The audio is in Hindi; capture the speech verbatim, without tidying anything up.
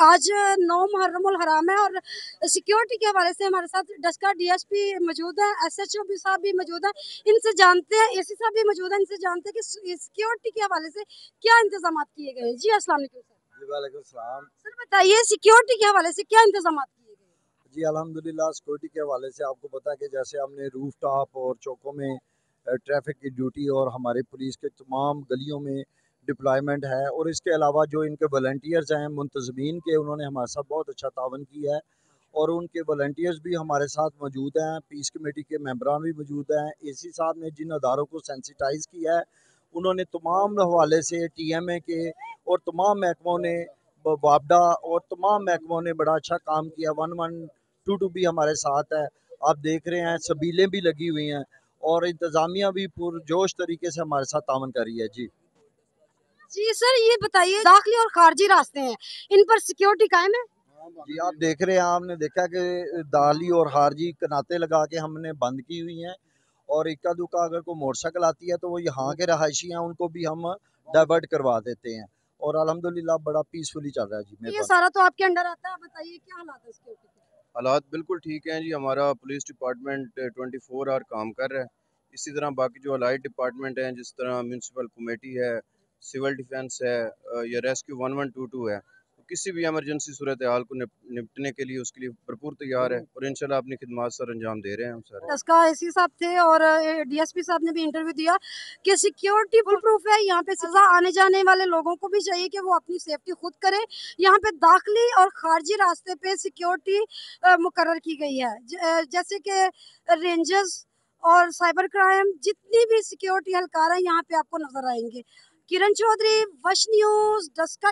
आज नौ मुहर्रमुल हराम है और सिक्योरिटी के हवाले से हमारे साथ डस्का डीएसपी मौजूद है, एसएचओ भी साहब भी मौजूद है। इनसे जानते हैं, एसी साहब भी मौजूद है, इनसे जानते हैं कि सिक्योरिटी के हवाले से क्या इंतजाम किए गए हैं। जी अस्सलाम वालेकुम सर। जी वालेकुम सलाम। सर बताइए सिक्योरिटी के हवाले से क्या इंतजाम किए गए हैं। जी अल्हम्दुलिल्लाह, सिक्योरिटी के हवाले से आपको पता है कि जैसे हमने रूफ टॉप और चौकों में ट्रैफिक की ड्यूटी और हमारे पुलिस के तमाम गलियों में डिप्लॉयमेंट है, और इसके अलावा जो इनके वॉलंटियर्स हैं मुंतजमीन के, उन्होंने हमारे साथ बहुत अच्छा तावन किया है। और उनके वॉलंटियर्स भी हमारे साथ मौजूद हैं, पीस कमेटी के मेंबरान भी मौजूद हैं। एसी साहब ने जिन अदारों को सेंसिटाइज़ किया है, उन्होंने तमाम हवाले से टीएमए के और तमाम महकमों ने, वापडा और तमाम महकमों ने बड़ा अच्छा काम किया। वन वन टू टू भी हमारे साथ है, आप देख रहे हैं, सबीलें भी लगी हुई हैं और इंतज़ामिया भी पुरजोश तरीके से हमारे साथ तावन कर रही है। जी जी सर, ये बताइए दाखिली और खारजी रास्ते हैं, इन पर सिक्योरिटी कायम है। जी आप देख रहे हैं, आपने देखा कि दाली और खारजी कनाते लगा के हमने बंद की हुई हैं, और इक्का दुक्का अगर कोई मोटरसाइकिल आती है तो वो यहाँ के रहायशी हैं, उनको भी हम डाइवर्ट करवा देते हैं। और अल्हम्दुलिल्लाह बड़ा पीसफुली चल रहा है। जी ये मेहरबान। सारा तो आपके अंडर आता है, बताइए क्या हालात है सिक्योरिटी के। हालात बिल्कुल ठीक हैं जी। हमारा police department twenty four hour काम कर रहा है। इसी तरह बाकी जो अलाइड डिपार्टमेंट हैं, जिस तरह म्यूनसिपल कमेटी है, सिविल डिफेंस है, अ, या rescue one one two two है, तो किसी भी एमरजेंसी सूरत हाल को निप- निपटने के लिए उसके लिए भरपूर तैयार है और इंशाल्लाह अपनी खिदमत सर अंजाम दे रहे हैं हम सर। इसका एसी साहब थे और डीएसपी साहब ने भी इंटरव्यू दिया कि सिक्योरिटी फुल प्रूफ है। यहाँ पे सजा आने जाने वाले लोगों को भी चाहिए कि वो अपनी सेफ्टी खुद करें। यहाँ पे दाखिली और खारजी रास्ते पे सिक्योरिटी मुकर्रर की गई है, ज, अ, जैसे कि रेंजर्स और साइबर क्राइम, जितनी भी सिक्योरिटी एहलकार है यहाँ पे आपको नजर आएंगे। किरण चौधरी, वश न्यूज, डस्का।